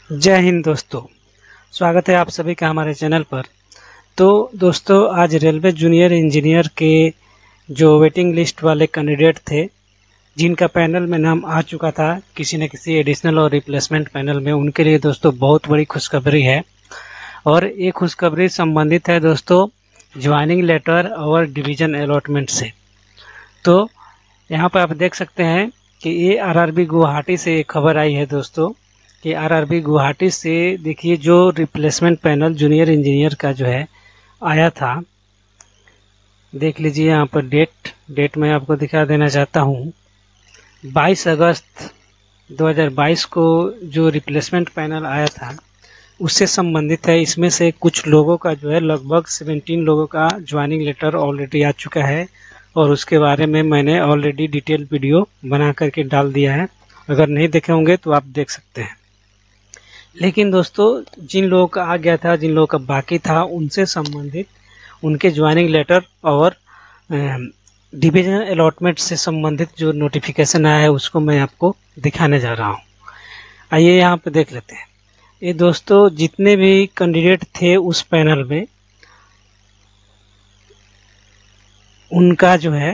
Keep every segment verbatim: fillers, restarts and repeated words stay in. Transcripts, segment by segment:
जय हिंद दोस्तों, स्वागत है आप सभी का हमारे चैनल पर। तो दोस्तों, आज रेलवे जूनियर इंजीनियर के जो वेटिंग लिस्ट वाले कैंडिडेट थे, जिनका पैनल में नाम आ चुका था किसी न किसी एडिशनल और रिप्लेसमेंट पैनल में, उनके लिए दोस्तों बहुत बड़ी खुशखबरी है। और ये खुशखबरी संबंधित है दोस्तों ज्वाइनिंग लेटर और डिवीज़न अलॉटमेंट से। तो यहाँ पर आप देख सकते हैं कि ये आरआरबी गुवाहाटी से एक खबर आई है दोस्तों कि आरआरबी गुवाहाटी से देखिए जो रिप्लेसमेंट पैनल जूनियर इंजीनियर का जो है आया था, देख लीजिए यहाँ पर डेट डेट मैं आपको दिखा देना चाहता हूँ। बाईस अगस्त दो हज़ार बाईस को जो रिप्लेसमेंट पैनल आया था उससे संबंधित है। इसमें से कुछ लोगों का जो है लगभग सत्रह लोगों का ज्वाइनिंग लेटर ऑलरेडी आ चुका है और उसके बारे में मैंने ऑलरेडी डिटेल वीडियो बना करके डाल दिया है। अगर नहीं देखे होंगे तो आप देख सकते हैं। लेकिन दोस्तों, जिन लोगों का आ गया था, जिन लोगों का बाकी था, उनसे संबंधित उनके ज्वाइनिंग लेटर और डिवीजन अलॉटमेंट से संबंधित जो नोटिफिकेशन आया है उसको मैं आपको दिखाने जा रहा हूँ। आइए यहाँ पे देख लेते हैं। ये दोस्तों जितने भी कैंडिडेट थे उस पैनल में, उनका जो है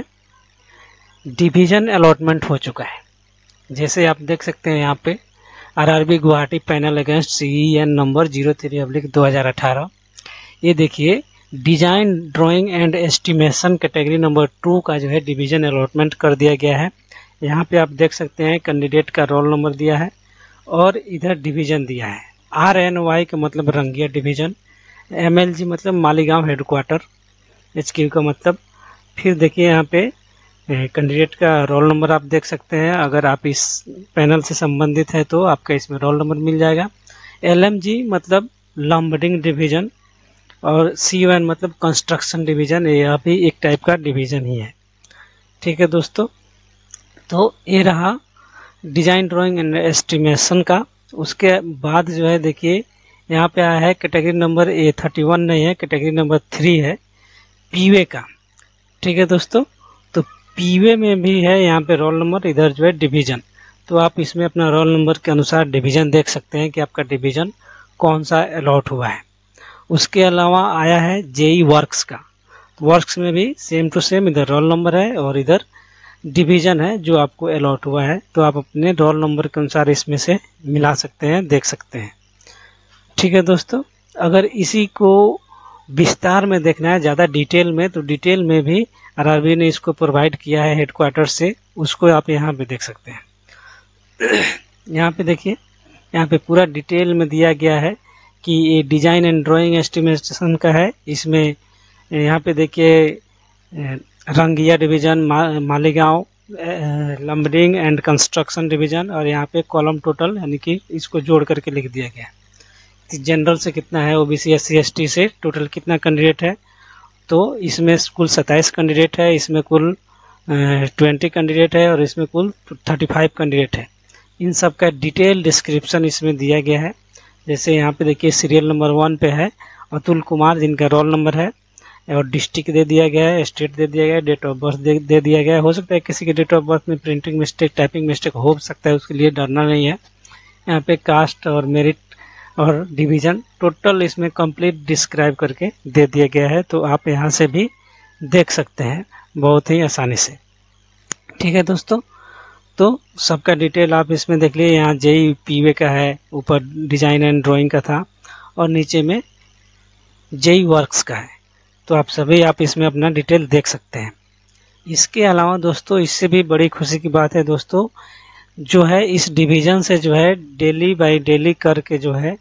डिवीजन अलॉटमेंट हो चुका है। जैसे आप देख सकते हैं यहाँ पे RRB Guwahati panel against CEN number zero three अब्लिक दो हज़ार अठारह। ये देखिए design drawing and estimation category number two का जो है डिवीजन अलॉटमेंट कर दिया गया है। यहाँ पे आप देख सकते हैं कैंडिडेट का रोल नंबर दिया है और इधर डिवीजन दिया है। आर एन वाई का मतलब Rangia division, M L G मतलब मालीगांव हेडक्वार्टर, एच क्यू का मतलब। फिर देखिए यहाँ पे कैंडिडेट का रोल नंबर आप देख सकते हैं। अगर आप इस पैनल से संबंधित है तो आपका इसमें रोल नंबर मिल जाएगा। एल एम जी मतलब लंबरिंग डिवीजन और सी वन मतलब कंस्ट्रक्शन डिवीजन। यह भी एक टाइप का डिवीजन ही है। ठीक है दोस्तों, तो ये रहा डिजाइन ड्राइंग एंड एस्टिमेशन का। उसके बाद जो है देखिए यहाँ पे आया है category number A thirty one नहीं है, कैटेगरी नंबर थ्री है पीवे का। ठीक है दोस्तों, तो पीवे में भी है यहाँ पे रोल नंबर, इधर जो है डिवीजन। तो आप इसमें अपना रोल नंबर के अनुसार डिवीजन देख सकते हैं कि आपका डिवीजन कौन सा अलॉट हुआ है। उसके अलावा आया है जेई वर्क्स का। वर्क्स में भी सेम टू सेम इधर रोल नंबर है और इधर डिवीजन है जो आपको अलॉट हुआ है। तो आप अपने रोल नंबर के अनुसार इसमें से मिला सकते हैं, देख सकते हैं। ठीक है दोस्तों, अगर इसी को विस्तार में देखना है ज़्यादा डिटेल में, तो डिटेल में भी आरआरबी ने इसको प्रोवाइड किया है हेडक्वार्टर से, उसको आप यहाँ पे देख सकते हैं। यहाँ पे देखिए, यहाँ पे पूरा डिटेल में दिया गया है कि ये डिजाइन एंड ड्राइंग एस्टिमेशन का है। इसमें यहाँ पे देखिए रंगिया डिवीजन, मा, Maligaon Lumding and construction division, और यहाँ पे कॉलम टोटल यानी कि इसको जोड़ करके लिख दिया गया है। जनरल से कितना है, OBC S C S T से टोटल कितना कैंडिडेट है। तो इसमें कुल सत्ताईस कैंडिडेट है, इसमें कुल ट्वेंटी कैंडिडेट है और इसमें कुल थर्टी फाइव कैंडिडेट है। इन सब का डिटेल डिस्क्रिप्शन इसमें दिया गया है। जैसे यहाँ पे देखिए सीरियल नंबर वन पे है अतुल कुमार, जिनका रोल नंबर है और डिस्ट्रिक्ट दे दिया गया है, स्टेट दे दिया गया है, डेट ऑफ बर्थ दे, दे दिया गया है। हो सकता है किसी के डेट ऑफ बर्थ में प्रिंटिंग मिस्टेक, टाइपिंग मिस्टेक हो सकता है, उसके लिए डरना नहीं है। यहाँ पे कास्ट और मेरिट और डिवीजन टोटल इसमें कंप्लीट डिस्क्राइब करके दे दिया गया है। तो आप यहाँ से भी देख सकते हैं बहुत ही आसानी से। ठीक है दोस्तों, तो सबका डिटेल आप इसमें देख लीजिए। यहाँ जेई पीवे का है, ऊपर डिजाइन एंड ड्राइंग का था और नीचे में जेई वर्क्स का है। तो आप सभी आप इसमें अपना डिटेल देख सकते हैं। इसके अलावा दोस्तों, इससे भी बड़ी खुशी की बात है दोस्तों, जो है इस डिवीज़न से जो है डेली बाय डेली करके जो है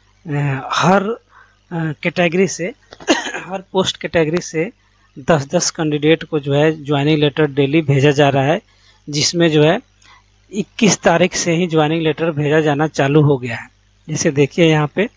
हर कैटेगरी से हर पोस्ट कैटेगरी से दस दस कैंडिडेट को जो है ज्वाइनिंग लेटर डेली भेजा जा रहा है, जिसमें जो है इक्कीस तारीख से ही ज्वाइनिंग लेटर भेजा जाना चालू हो गया है। जैसे देखिए यहाँ पे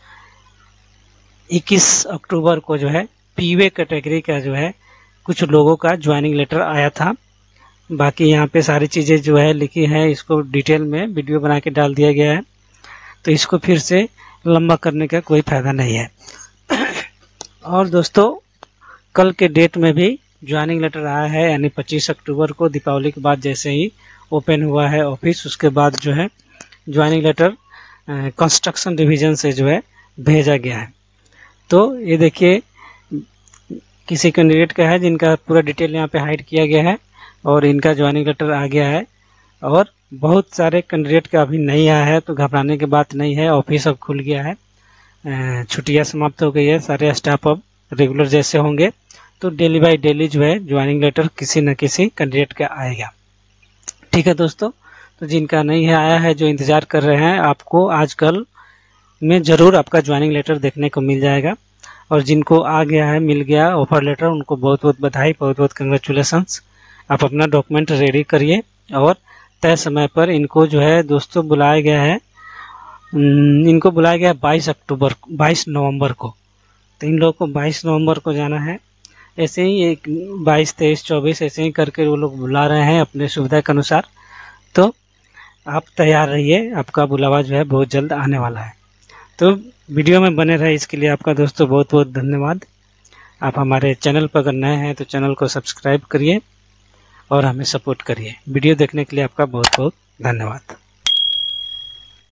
इक्कीस अक्टूबर को जो है पीवे कैटेगरी का जो है कुछ लोगों का ज्वाइनिंग लेटर आया था। बाकी यहाँ पे सारी चीज़ें जो है लिखी हैं, इसको डिटेल में वीडियो बना के डाल दिया गया है। तो इसको फिर से लंबा करने का कोई फ़ायदा नहीं है। और दोस्तों, कल के डेट में भी ज्वाइनिंग लेटर आया है, यानी पच्चीस अक्टूबर को दीपावली के बाद जैसे ही ओपन हुआ है ऑफिस, उसके बाद जो है ज्वाइनिंग लेटर कंस्ट्रक्शन डिवीज़न से जो है भेजा गया है। तो ये देखिए किसी कैंडिडेट का है जिनका पूरा डिटेल यहाँ पे हाइड किया गया है और इनका ज्वाइनिंग लेटर आ गया है। और बहुत सारे कैंडिडेट का अभी नहीं आया है, तो घबराने की बात नहीं है। ऑफिस अब खुल गया है, छुट्टियाँ समाप्त हो गई है, सारे स्टाफ अब रेगुलर जैसे होंगे। तो डेली बाई डेली जो है ज्वाइनिंग लेटर किसी न किसी कैंडिडेट का आएगा। ठीक है दोस्तों, तो जिनका नहीं है आया है, जो इंतज़ार कर रहे हैं, आपको आजकल में ज़रूर आपका ज्वाइनिंग लेटर देखने को मिल जाएगा। और जिनको आ गया है, मिल गया ऑफर लेटर, उनको बहुत बहुत बधाई, बहुत बहुत कंग्रेचुलेसन्स। आप अपना डॉक्यूमेंट रेडी करिए और तय समय पर इनको जो है दोस्तों बुलाया गया है, इनको बुलाया गया है बाईस अक्टूबर बाईस नवंबर को। तो इन लोगों को बाईस नवंबर को जाना है। ऐसे ही एक बाईस तेईस चौबीस ऐसे ही करके वो लोग बुला रहे हैं अपने सुविधा के अनुसार। तो आप तैयार रहिए, आपका बुलावा जो है बहुत जल्द आने वाला है। तो वीडियो में बने रहे, इसके लिए आपका दोस्तों बहुत बहुत धन्यवाद। आप हमारे चैनल पर अगर नए हैं तो चैनल को सब्सक्राइब करिए और हमें सपोर्ट करिए। वीडियो देखने के लिए आपका बहुत बहुत धन्यवाद।